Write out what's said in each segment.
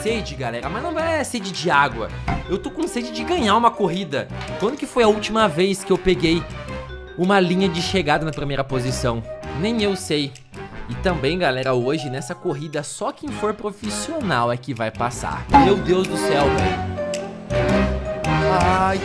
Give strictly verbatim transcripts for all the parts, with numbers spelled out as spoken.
sede, galera, mas não é sede de água. Eu tô com sede de ganhar uma corrida. Quando que foi a última vez que eu peguei uma linha de chegada na primeira posição? Nem eu sei. E também, galera, hoje nessa corrida só quem for profissional é que vai passar. Meu Deus do céu, velho. Ai.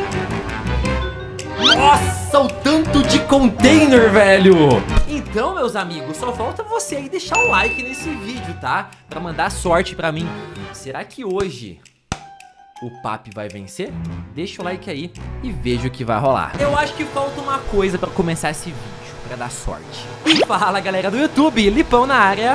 Nossa, o tanto de container, velho. Então, meus amigos, só falta você aí deixar o like nesse vídeo, tá? Pra mandar sorte pra mim. Será que hoje o Papi vai vencer? Deixa o like aí e veja o que vai rolar. Eu acho que falta uma coisa pra começar esse vídeo, pra dar sorte. E fala, galera do YouTube, Lipão na área.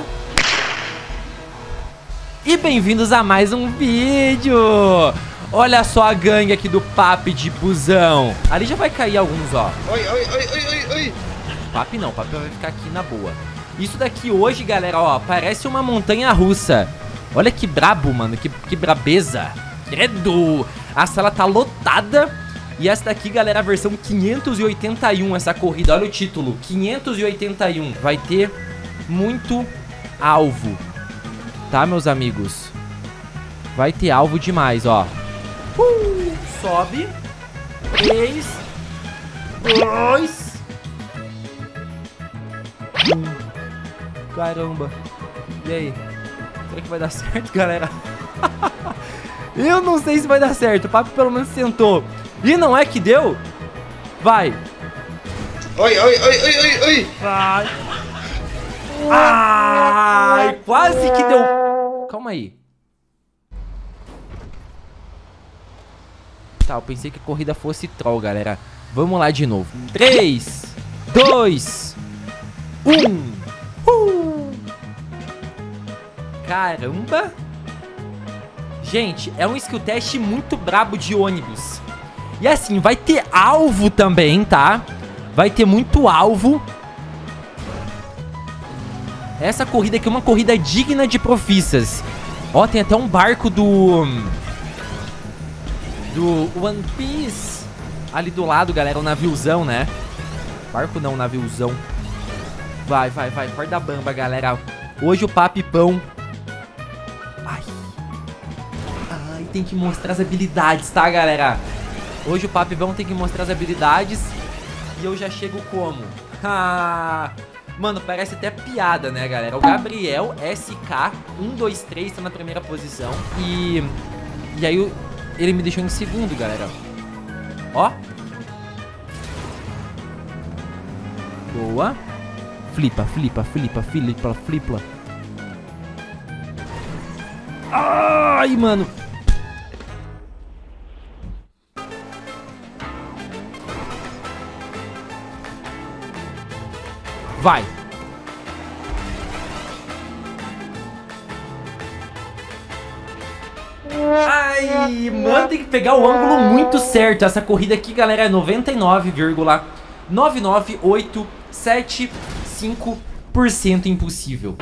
E bem-vindos a mais um vídeo. Olha só a gangue aqui do Papi de busão. Ali já vai cair alguns, ó. Oi, oi, oi, oi, oi, oi. Papi não, Papi vai ficar aqui na boa. Isso daqui hoje, galera, ó, parece uma montanha russa. Olha que brabo, mano, que, que brabeza. Credo. A sala tá lotada. E essa daqui, galera, a versão quinhentos e oitenta e um, essa corrida. Olha o título, quinhentos e oitenta e um. Vai ter muito alvo, tá, meus amigos? Vai ter alvo demais, ó. Uh, sobe. Três. Dois. Um. Caramba. E aí? Será que vai dar certo, galera? Eu não sei se vai dar certo. O Papi pelo menos tentou. E não é que deu? Vai. Oi, oi, oi, oi, oi, oi. Vai. Ai, quase que deu. Calma aí. Tá, eu pensei que a corrida fosse troll, galera. Vamos lá de novo. três, dois, um. Uh. Caramba. Gente, é um skill test muito brabo de ônibus. E assim, vai ter alvo também, tá? Vai ter muito alvo. Essa corrida aqui é uma corrida digna de profissas. Ó, tem até um barco do... do One Piece ali do lado, galera, o naviozão, né? Barco não, naviozão. Vai, vai, vai, corda bamba, galera. Hoje o Papipão. Ai. Ai, tem que mostrar as habilidades, tá, galera? Hoje o Papipão tem que mostrar as habilidades. E eu já chego como? Ah, mano, parece até piada, né, galera? O Gabriel S K um dois três tá na primeira posição. E... E aí o... ele me deixou em segundo, galera. Ó. Boa. Flipa, flipa, flipa, flipa, flipa. Ai, mano. Vai. Ai, mano, tem que pegar o ângulo muito certo. Essa corrida aqui, galera, é noventa e nove vírgula nove nove oito sete cinco por cento impossível.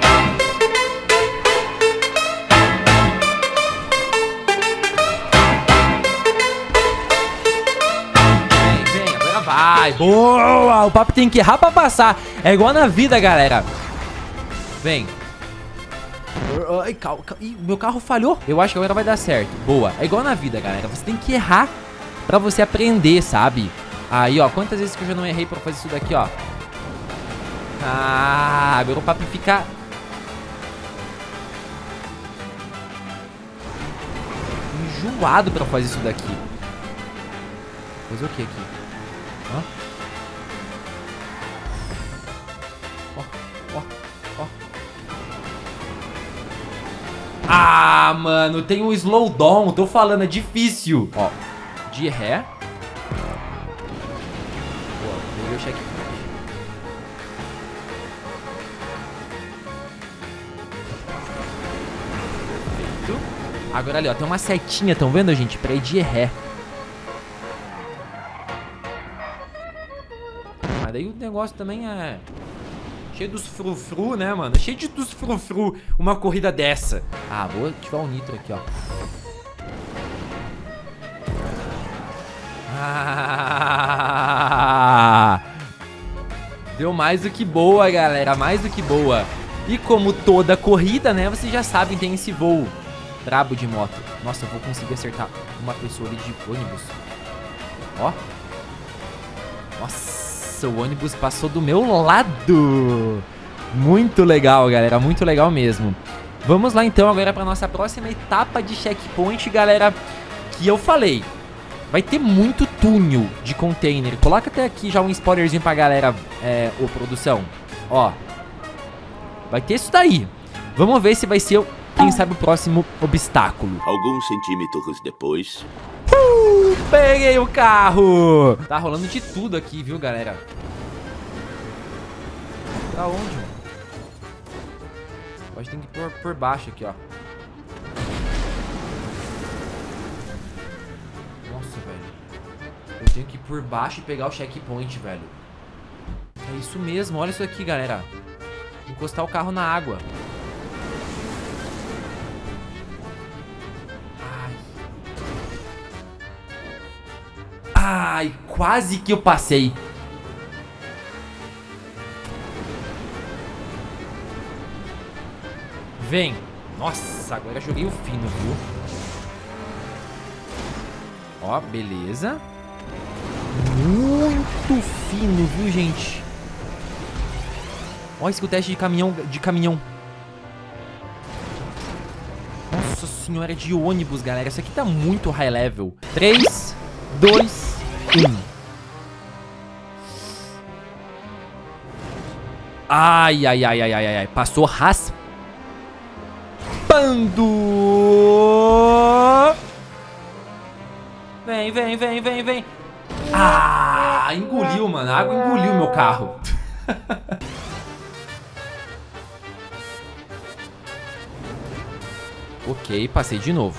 Vem, vem, agora vai. Boa! O Papi tem que errar pra passar. É igual na vida, galera. Vem. Ai, calma, calma. Ih, meu carro falhou. Eu acho que agora vai dar certo. Boa. É igual na vida, galera. Você tem que errar pra você aprender, sabe? Aí, ó. Quantas vezes que eu já não errei pra fazer isso daqui, ó. Ah, agora o Papi fica... enjoado pra fazer isso daqui. Fazer o que aqui? Hã? Ó, ó, ó. Ah, mano, tem um slowdown. Tô falando, é difícil. Ó, de ré. Boa, peguei o checkpoint. Perfeito. Agora ali, ó, tem uma setinha, tão vendo, gente? Pra ir de ré. Mas daí o negócio também é... cheio dos frufru, né, mano? Cheio de dos frufru uma corrida dessa. Ah, vou ativar o nitro aqui, ó. Ah, deu mais do que boa, galera. Mais do que boa. E como toda corrida, né, vocês já sabem, tem esse voo Brabo de moto. Nossa, eu vou conseguir acertar uma pessoa ali de ônibus. Ó. Nossa, o ônibus passou do meu lado. Muito legal, galera. Muito legal mesmo. Vamos lá, então, agora para nossa próxima etapa de checkpoint, galera. Que eu falei. Vai ter muito túnel de container. Coloca até aqui já um spoilerzinho pra galera, é, ô, produção. Ó. Vai ter isso daí. Vamos ver se vai ser, quem sabe, o próximo obstáculo. Alguns centímetros depois... Uh, peguei o carro! Tá rolando de tudo aqui, viu, galera? Pra onde, mano? Acho que tem que ir por, por baixo aqui, ó. Nossa, velho. Eu tenho que ir por baixo e pegar o checkpoint, velho. É isso mesmo, olha isso aqui, galera. Encostar o carro na água. Ai, quase que eu passei. Vem. Nossa, agora eu joguei o fino, viu? Ó, beleza. Muito fino, viu, gente? Ó, esse que é o teste de caminhão, de caminhão. Nossa senhora, de ônibus, galera. Isso aqui tá muito high level. três, dois, um. Ai, ai, ai, ai, ai, ai. Passou raspando. Vem, vem, vem, vem, vem. Ah, engoliu, mano. A água engoliu meu carro. Ok, passei de novo.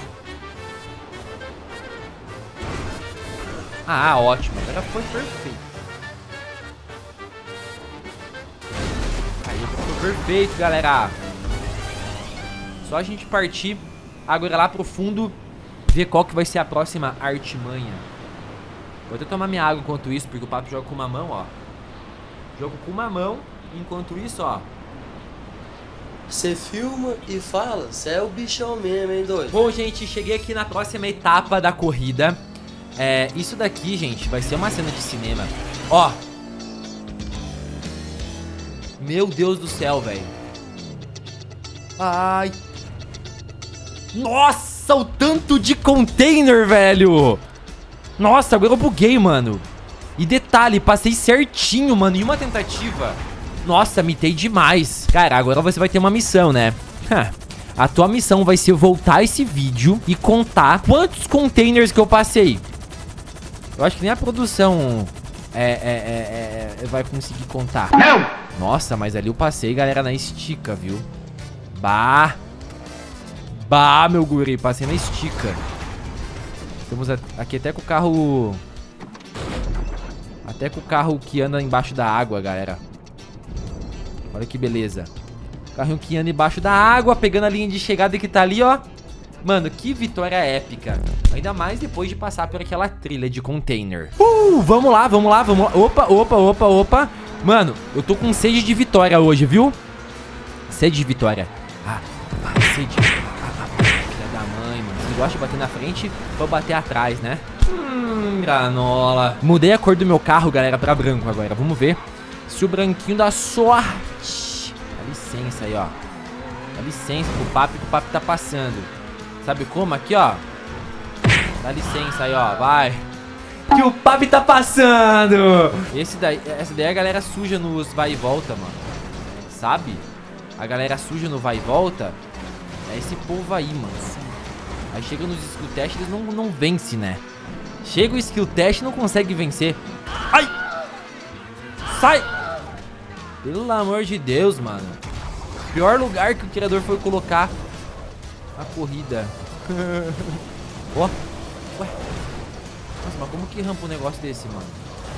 Ah, ótimo. Agora foi perfeito. Aí foi perfeito, galera. Só a gente partir agora lá pro fundo, ver qual que vai ser a próxima artimanha. Vou até tomar minha água enquanto isso, porque o papo joga com uma mão, ó. Jogo com uma mão, enquanto isso, ó. Você filma e fala, você é o bichão mesmo, hein, doido? Bom, gente, cheguei aqui na próxima etapa da corrida. É, isso daqui, gente, vai ser uma cena de cinema. Ó. Meu Deus do céu, velho. Ai. Nossa, o tanto de container, velho. Nossa, agora eu buguei, mano. E detalhe, passei certinho, mano, em uma tentativa. Nossa, mitei demais. Cara, agora você vai ter uma missão, né? A tua missão vai ser voltar esse vídeo e contar quantos containers que eu passei. Eu acho que nem a produção é, é, é, é, vai conseguir contar. Não! Nossa, mas ali eu passei, galera, na estica, viu? Bah! Bah, meu guri, passei na estica. Estamos aqui até com o carro... Até com o carro que anda embaixo da água, galera. Olha que beleza. Carrinho que anda embaixo da água, pegando a linha de chegada que tá ali, ó. Mano, que vitória épica. Ainda mais depois de passar por aquela trilha de container. Uh, vamos lá, vamos lá, vamos lá. Opa, opa, opa, opa. Mano, eu tô com sede de vitória hoje, viu? Sede de vitória. Ah, ah sede. Ah, ah, filha da mãe, mano. Você gosta de bater na frente ou bater atrás, né? Hum, granola. Mudei a cor do meu carro, galera, pra branco agora. Vamos ver se o branquinho dá sorte. Dá licença aí, ó. Dá licença pro papo que o papo tá passando. Sabe como? Aqui, ó. Dá licença aí, ó. Vai. Que o papo tá passando. Esse daí, essa daí é a galera suja nos vai e volta, mano. Sabe? A galera suja no vai e volta. É esse povo aí, mano. Aí chega nos skill test, eles não, não vencem, né? Chega o skill test e não consegue vencer. Ai! Sai! Pelo amor de Deus, mano. Pior lugar que o criador foi colocar a corrida. Ó. Oh. Ué. Nossa, mas como que rampa um negócio desse, mano?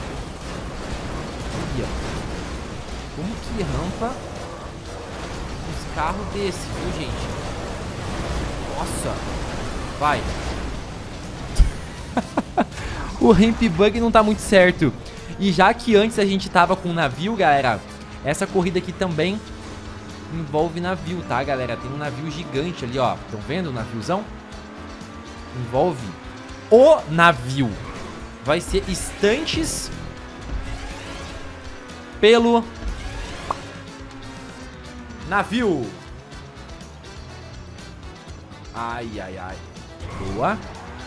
Aqui, ó. Como que rampa uns carros desse, viu, gente? Nossa. Vai. O ramp bug não tá muito certo. E já que antes a gente tava com um navio, galera, essa corrida aqui também envolve navio, tá, galera? Tem um navio gigante ali, ó. Estão vendo o naviozão? Envolve o navio. Vai ser estantes pelo navio. Ai, ai, ai. Boa.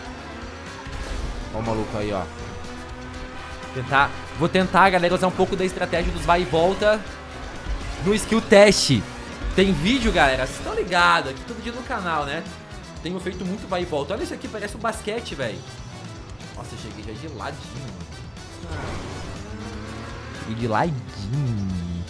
Ó o maluco aí, ó. Tentar, vou tentar, galera, usar um pouco da estratégia dos vai e volta no skill test. Tem vídeo, galera, vocês estão ligados, aqui todo dia no canal, né? Tenho feito muito vai e volta. Olha isso aqui, parece um basquete, velho. Nossa, eu cheguei já geladinho. Cheguei de ladinho.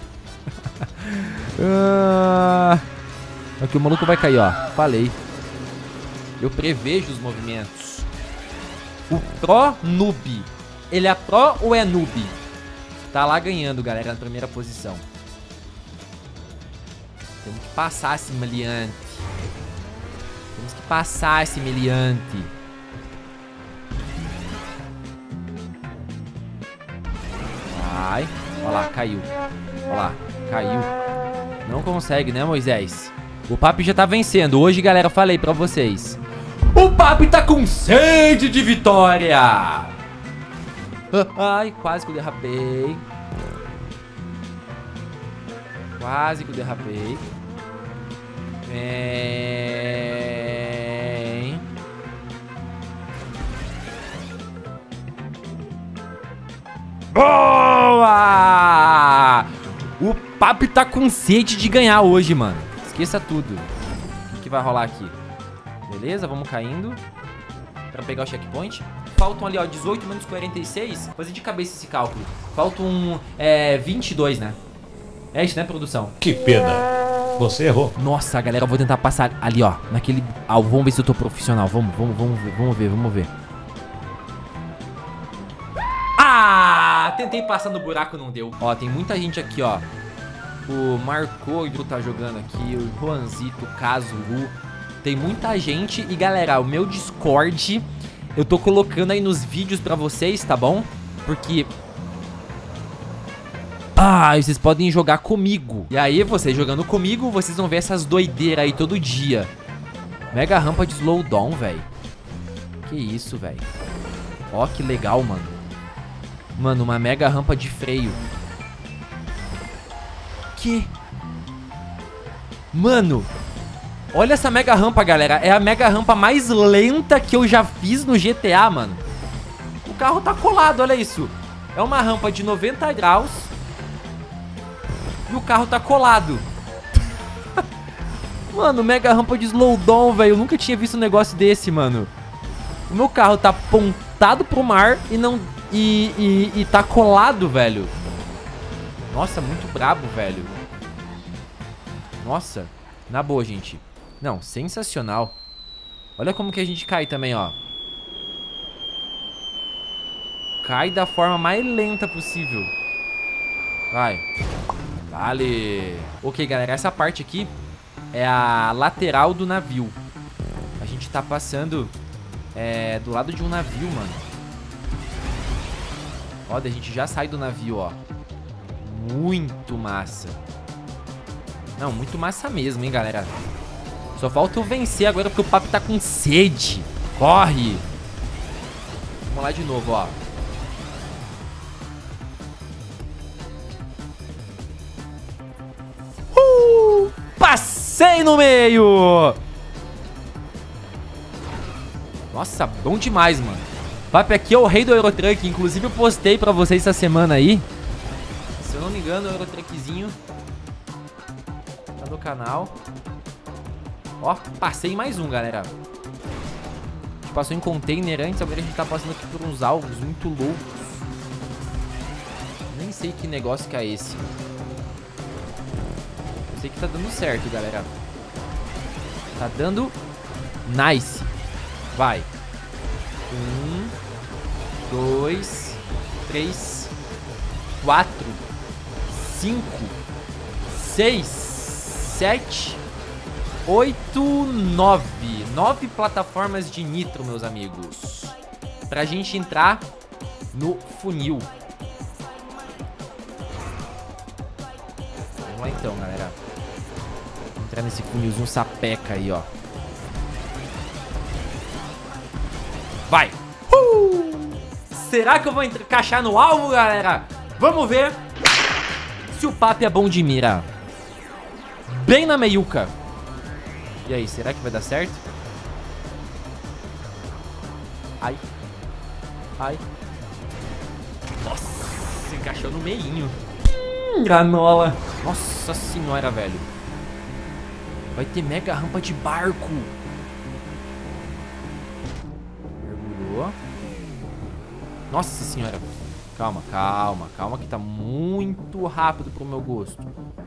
ah, aqui o maluco vai cair, ó. Falei. Eu prevejo os movimentos. O Pro Noob. Ele é Pro ou é Noob? Tá lá ganhando, galera, na primeira posição. Temos que passar esse meliante. Temos que passar esse meliante. Vai. Olha lá, caiu. Olha lá, caiu. Não consegue, né, Moisés? O Papi já tá vencendo. Hoje, galera, eu falei pra vocês. O Papi tá com sede de vitória. Ai, quase que eu derrapei. Quase que eu derrapei. Vem. Boa! O Papi tá com sede de ganhar hoje, mano. Esqueça tudo. O que, que vai rolar aqui? Beleza, vamos caindo pra pegar o checkpoint. Faltam ali, ó, dezoito menos quarenta e seis. Vou fazer de cabeça esse cálculo. Faltam é, vinte e dois, né? É isso, né, produção? Que pena. Você errou. Nossa, galera, eu vou tentar passar ali, ó. Naquele... Ah, vamos ver se eu tô profissional. Vamos, vamos, vamos ver, vamos ver, vamos ver. Ah! Tentei passar no buraco, não deu. Ó, tem muita gente aqui, ó. O Marcoidro tá jogando aqui. O Juanzito, o Kazuru. Tem muita gente. E, galera, o meu Discord... Eu tô colocando aí nos vídeos pra vocês, tá bom? Porque... Ah, vocês podem jogar comigo. E aí, vocês jogando comigo, vocês vão ver essas doideiras aí todo dia. Mega rampa de slowdown, velho. Que isso, velho. Ó, que legal, mano. Mano, uma mega rampa de freio. Que? Mano... Olha essa mega rampa, galera. É a mega rampa mais lenta que eu já fiz no G T A, mano. O carro tá colado, olha isso. É uma rampa de noventa graus. E o carro tá colado. Mano, mega rampa de slowdown, velho. Eu nunca tinha visto um negócio desse, mano. O meu carro tá apontado pro mar e não... E, e, e tá colado, velho. Nossa, muito brabo, velho. Nossa. Na boa, gente. Não, sensacional. Olha como que a gente cai também, ó. Cai da forma mais lenta possível. Vai. Vale. Ok, galera, essa parte aqui é a lateral do navio. A gente tá passando é, do lado de um navio, mano. Ó, a gente já sai do navio, ó. Muito massa. Não, muito massa mesmo, hein, galera. Só falta eu vencer agora porque o Papi tá com sede. Corre. Vamos lá de novo, ó. Uh, passei no meio. Nossa, bom demais, mano. Papi aqui é o rei do Eurotruck. Inclusive eu postei pra vocês essa semana aí. Se eu não me engano, o Eurotruckzinho no canal. Ó, passei em mais um, galera. A gente passou em container antes, agora a gente tá passando aqui por uns alvos muito loucos. Nem sei que negócio que é esse. Eu sei que tá dando certo, galera. Tá dando nice. Vai. Um, dois, três, quatro, cinco, seis, sete, oito, nove. Nove plataformas de nitro, meus amigos. Pra gente entrar no funil. Vamos lá então, galera. Entrar nesse funilzinho sapeca aí, ó. Vai! Uh! Será que eu vou encaixar no alvo, galera? Vamos ver se o papo é bom de mira. Bem na meiuca. E aí, será que vai dar certo? Ai. Ai. Nossa, encaixou no meinho. Hum, granola. Nossa senhora, velho. Vai ter mega rampa de barco. Mergulhou. Nossa senhora. Calma, calma, calma que tá muito rápido pro meu gosto.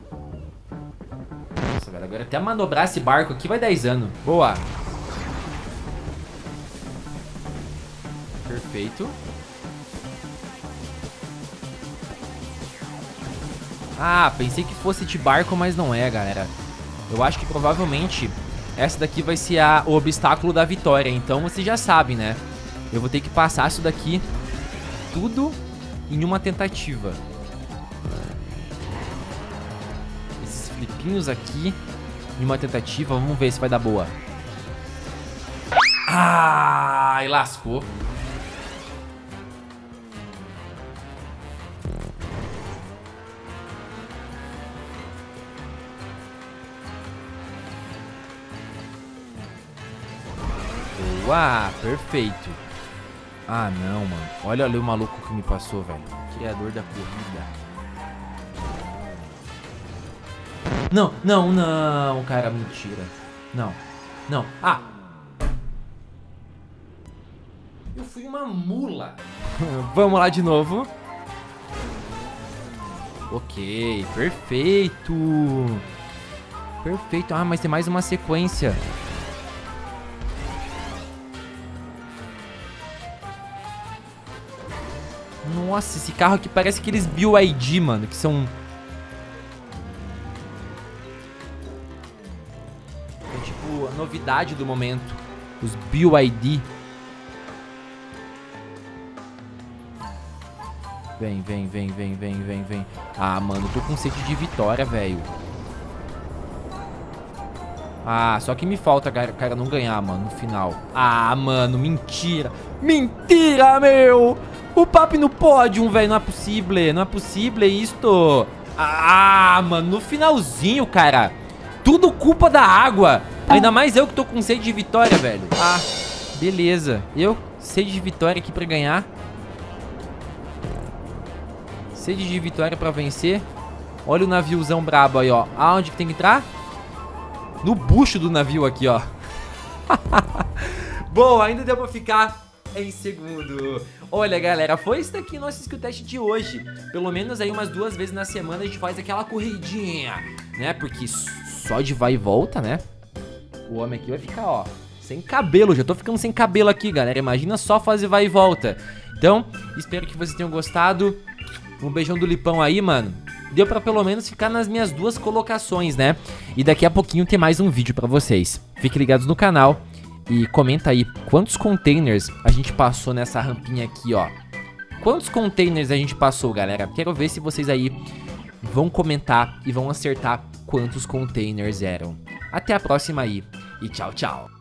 Nossa, velho, agora até manobrar esse barco aqui vai dez anos. Boa. Perfeito. Ah, pensei que fosse de barco, mas não é, galera. Eu acho que provavelmente essa daqui vai ser a, o obstáculo da vitória. Então vocês já sabem, né? Eu vou ter que passar isso daqui tudo em uma tentativa. Esses flipinhos aqui em uma tentativa. Vamos ver se vai dar boa. Ai, lascou. Boa, perfeito. Ah, não, mano. Olha ali o maluco que me passou, velho. Criador da corrida. Não, não, não, cara, mentira. Não, não. Ah! Eu fui uma mula. Vamos lá de novo. Ok, perfeito. Perfeito. Ah, mas tem mais uma sequência. Nossa, esse carro aqui parece aqueles B Y D, mano, que são... É tipo a novidade do momento. Os B Y D. Vem, vem, vem, vem, vem, vem, vem. Ah, mano, tô com sede de vitória, velho. Ah, só que me falta, cara, cara, não ganhar, mano, no final. Ah, mano, mentira. Mentira, meu! O papo no pódio, velho, não é possível. Não é possível isto. Ah, mano, no finalzinho, cara. Tudo culpa da água. Ainda mais eu que tô com sede de vitória, velho. Ah, beleza. Eu, sede de vitória aqui pra ganhar. Sede de vitória pra vencer. Olha o naviozão brabo aí, ó. Aonde que tem que entrar? No bucho do navio aqui, ó. Bom, ainda deu pra ficar em segundo. Olha, galera, foi isso daqui nosso skill test de hoje. Pelo menos aí umas duas vezes na semana a gente faz aquela corridinha, né? Porque só de vai e volta, né? O homem aqui vai ficar, ó, sem cabelo. Já tô ficando sem cabelo aqui, galera. Imagina só fazer vai e volta. Então, espero que vocês tenham gostado. Um beijão do Lipão aí, mano. Deu pra pelo menos ficar nas minhas duas colocações, né? E daqui a pouquinho tem mais um vídeo pra vocês. Fiquem ligados no canal e comenta aí quantos containers a gente passou nessa rampinha aqui, ó. Quantos containers a gente passou, galera? Quero ver se vocês aí vão comentar e vão acertar quantos containers eram. Até a próxima aí e tchau, tchau.